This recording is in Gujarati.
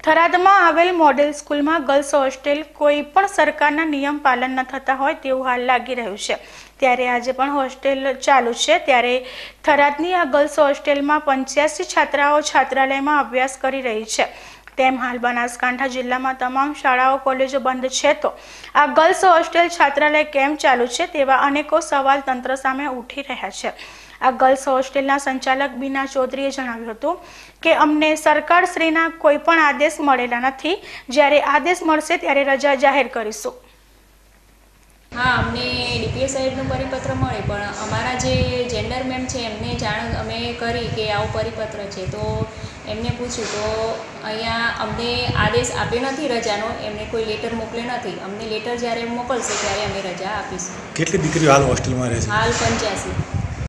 થરાદમાં આવેલ મોડેલ સ્કૂલમાં ગર્લ્સ હોસ્ટેલ કોઈ પણ સરકારના નિયમ પાલન ન થતા હોય તેવું હાલ લાગી રહ્યું છે। ત્યારે આજે પણ હોસ્ટેલ ચાલુ છે। ત્યારે થરાદની આ ગર્લ્સ હોસ્ટેલમાં 85 છાત્રાઓ છાત્રાલયમાં અભ્યાસ કરી રહી છે। તેમ હાલ બનાસકાંઠા જિલ્લામાં તમામ શાળાઓ કોલેજો બંધ છે, તો આ ગર્લ્સ હોસ્ટેલ છાત્રાલય કેમ ચાલુ છે તેવા અનેકો સવાલ તંત્ર સામે ઉઠી રહ્યા છે। આ ગર્લ્સ હોસ્ટેલના સંચાલક બીના ચૌધરીએ જણાવ્યું હતું કે અમને સરકારશ્રીના કોઈ પણ આદેશ મળેલા નથી। જ્યારે આદેશ મળશે ત્યારે રજા જાહેર કરીશું। हाँ, अमने डीपीएस साहेबનો परिपत्र મળે, પણ અમારા જે જેન્ડર મેમ છે એમને જાણ અમે કરી કે આવો પરિપત્ર છે, તો એમને પૂછ્યું તો અહીંયા અમને આદેશ આપ્યો નથી રજાનો, એમને કોઈ લેટર મોકલ્યો નથી। અમને લેટર જ્યારે મોકલશે ત્યારે અમે રજા આપીશું। કેટલી દીકરીઓ હાલ હોસ્ટેલમાં રહે છે? હાલ 85।